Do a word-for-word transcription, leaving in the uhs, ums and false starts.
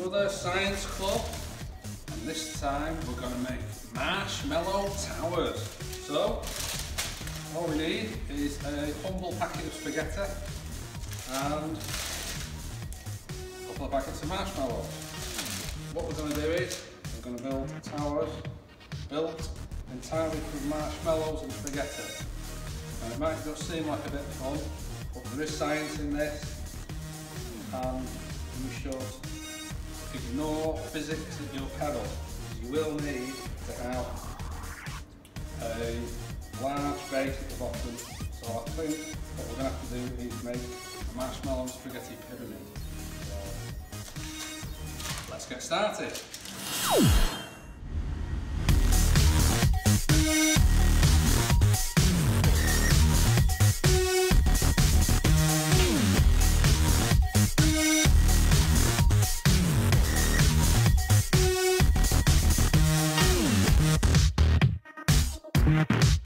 Another science club, and this time we're going to make marshmallow towers. So all we need is a humble packet of spaghetti and a couple of packets of marshmallows. What we're going to do is we're going to build towers built entirely from marshmallows and spaghetti. And it might just seem like a bit of fun, but there is science in this, and you should ignore physics at your peril. You will need to have a large base at the bottom, so I think what we're going to have to do is make a marshmallow and spaghetti pyramid. So let's get started. We'll be right back.